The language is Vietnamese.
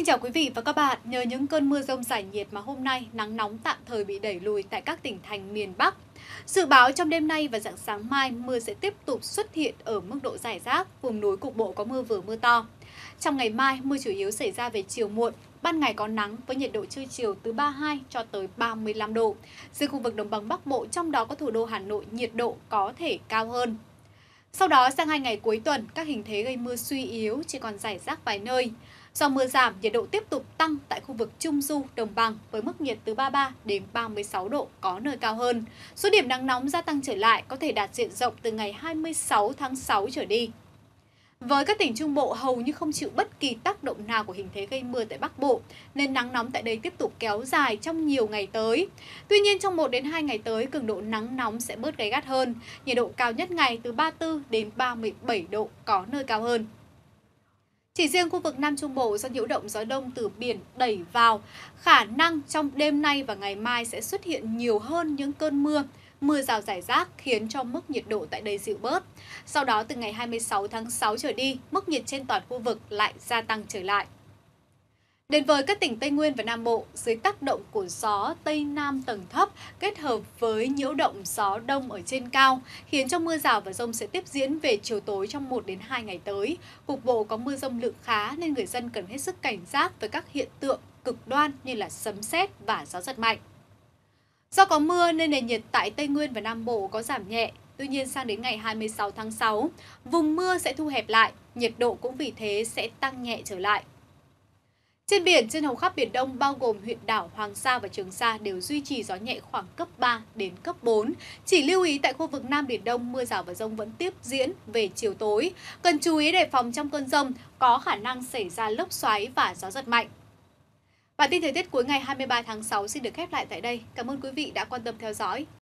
chào quý vị và các bạn. Nhờ những cơn mưa rông rải nhiệt mà hôm nay nắng nóng tạm thời bị đẩy lùi tại các tỉnh thành miền Bắc. Dự báo trong đêm nay và rạng sáng mai mưa sẽ tiếp tục xuất hiện ở mức độ rải rác, vùng núi cục bộ có mưa vừa mưa to. Trong ngày mai, mưa chủ yếu xảy ra về chiều muộn, ban ngày có nắng với nhiệt độ trưa chiều từ 32 cho tới 35 độ. Riêng khu vực đồng bằng Bắc Bộ, trong đó có thủ đô Hà Nội, nhiệt độ có thể cao hơn. Sau đó sang 2 ngày cuối tuần, các hình thế gây mưa suy yếu chỉ còn rải rác vài nơi. Do mưa giảm, nhiệt độ tiếp tục tăng tại khu vực Trung Du, Đồng bằng với mức nhiệt từ 33 đến 36 độ, có nơi cao hơn. Số điểm nắng nóng gia tăng trở lại có thể đạt diện rộng từ ngày 26 tháng 6 trở đi. Với các tỉnh Trung Bộ hầu như không chịu bất kỳ tác động nào của hình thế gây mưa tại Bắc Bộ, nên nắng nóng tại đây tiếp tục kéo dài trong nhiều ngày tới. Tuy nhiên trong 1 đến 2 ngày tới, cường độ nắng nóng sẽ bớt gay gắt hơn, nhiệt độ cao nhất ngày từ 34 đến 37 độ, có nơi cao hơn. Chỉ riêng khu vực Nam Trung Bộ do nhiễu động gió đông từ biển đẩy vào, khả năng trong đêm nay và ngày mai sẽ xuất hiện nhiều hơn những cơn mưa rào rải rác khiến cho mức nhiệt độ tại đây dịu bớt. Sau đó từ ngày 26 tháng 6 trở đi, mức nhiệt trên toàn khu vực lại gia tăng trở lại. Đến với các tỉnh Tây Nguyên và Nam Bộ, dưới tác động của gió Tây Nam tầng thấp kết hợp với nhiễu động gió đông ở trên cao, khiến cho mưa rào và dông sẽ tiếp diễn về chiều tối trong 1 đến 2 ngày tới. Cục bộ có mưa dông lượng khá nên người dân cần hết sức cảnh giác với các hiện tượng cực đoan như là sấm sét và gió giật mạnh. Do có mưa nên nền nhiệt tại Tây Nguyên và Nam Bộ có giảm nhẹ. Tuy nhiên sang đến ngày 26 tháng 6, vùng mưa sẽ thu hẹp lại, nhiệt độ cũng vì thế sẽ tăng nhẹ trở lại. Trên biển, trên hầu khắp Biển Đông bao gồm huyện đảo Hoàng Sa và Trường Sa đều duy trì gió nhẹ khoảng cấp 3 đến cấp 4. Chỉ lưu ý tại khu vực Nam Biển Đông, mưa rào và dông vẫn tiếp diễn về chiều tối. Cần chú ý đề phòng trong cơn dông có khả năng xảy ra lốc xoáy và gió giật mạnh. Bản tin thời tiết cuối ngày 23 tháng 6 xin được khép lại tại đây. Cảm ơn quý vị đã quan tâm theo dõi.